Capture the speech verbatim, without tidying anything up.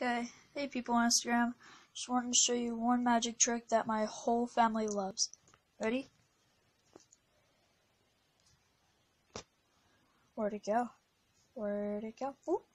Okay, hey people on Instagram, just wanted to show you one magic trick that my whole family loves. Ready? Where'd it go? Where'd it go? Ooh.